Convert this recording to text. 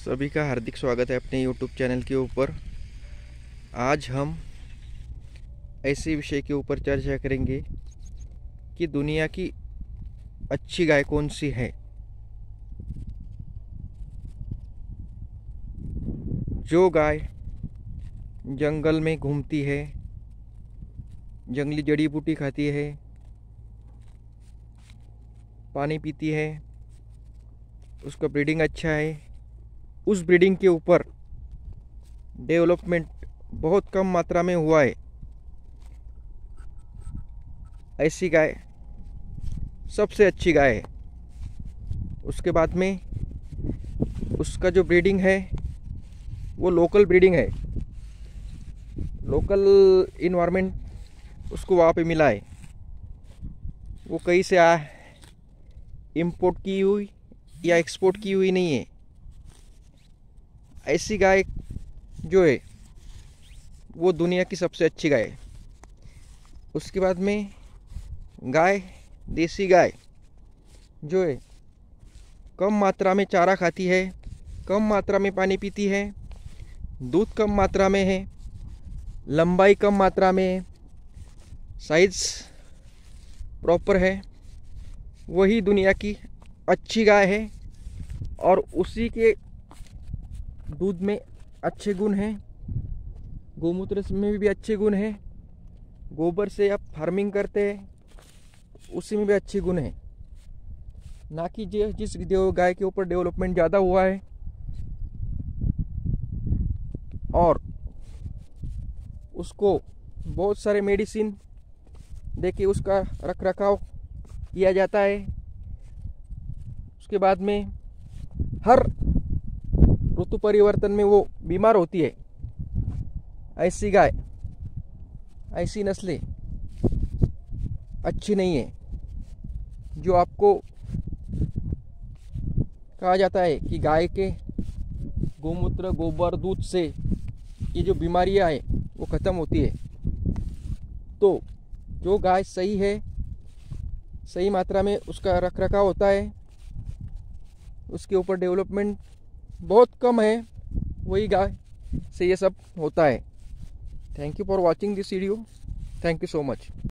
सभी का हार्दिक स्वागत है अपने YouTube चैनल के ऊपर। आज हम ऐसे विषय के ऊपर चर्चा करेंगे कि दुनिया की अच्छी गाय कौन सी है। जो गाय जंगल में घूमती है, जंगली जड़ी बूटी खाती है, पानी पीती है, उसका ब्रीडिंग अच्छा है, उस ब्रीडिंग के ऊपर डेवलपमेंट बहुत कम मात्रा में हुआ है, ऐसी गाय सबसे अच्छी गाय है। उसके बाद में उसका जो ब्रीडिंग है वो लोकल ब्रीडिंग है, लोकल इन्वायरमेंट उसको वहाँ पे मिला है। वो कहीं से इंपोर्ट की हुई या एक्सपोर्ट की हुई नहीं है। ऐसी गाय जो है वो दुनिया की सबसे अच्छी गाय है। उसके बाद में गाय, देसी गाय जो है कम मात्रा में चारा खाती है, कम मात्रा में पानी पीती है, दूध कम मात्रा में है, लंबाई कम मात्रा में है, साइज प्रॉपर है, वही दुनिया की अच्छी गाय है। और उसी के दूध में अच्छे गुण हैं, गोमूत्र में भी अच्छे गुण हैं, गोबर से आप फार्मिंग करते हैं उसी में भी अच्छे गुण हैं। ना कि जिस गाय के ऊपर डेवलपमेंट ज़्यादा हुआ है और उसको बहुत सारे मेडिसिन देके उसका रख रखाव किया जाता है। उसके बाद में हर ऋतु परिवर्तन में वो बीमार होती है। ऐसी गाय, ऐसी नस्लें अच्छी नहीं है। जो आपको कहा जाता है कि गाय के गोमूत्र, गोबर, दूध से ये जो बीमारियां हैं वो ख़त्म होती है। तो जो गाय सही है, सही मात्रा में उसका रख रखाव होता है, उसके ऊपर डेवलपमेंट बहुत कम है, वही गाय से ये सब होता है। Thank you for watching this video. Thank you so much.